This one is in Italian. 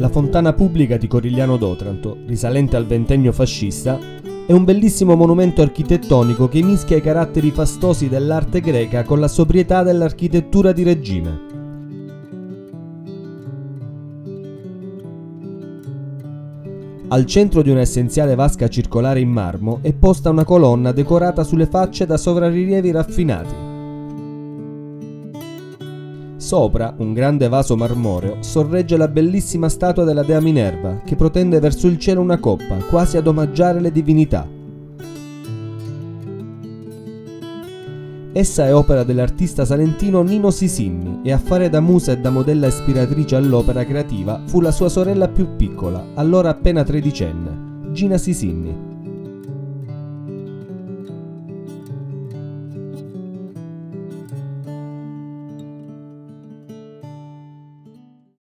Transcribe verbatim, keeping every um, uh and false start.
La fontana pubblica di Corigliano d'Otranto, risalente al ventennio fascista, è un bellissimo monumento architettonico che mischia i caratteri fastosi dell'arte greca con la sobrietà dell'architettura di regime. Al centro di un'essenziale vasca circolare in marmo è posta una colonna decorata sulle facce da sovrarrilievi raffinati. Sopra, un grande vaso marmoreo sorregge la bellissima statua della dea Minerva, che protende verso il cielo una coppa, quasi ad omaggiare le divinità. Essa è opera dell'artista salentino Nino Sisinni e a fare da musa e da modella ispiratrice all'opera creativa fu la sua sorella più piccola, allora appena tredicenne, Gina Sisinni.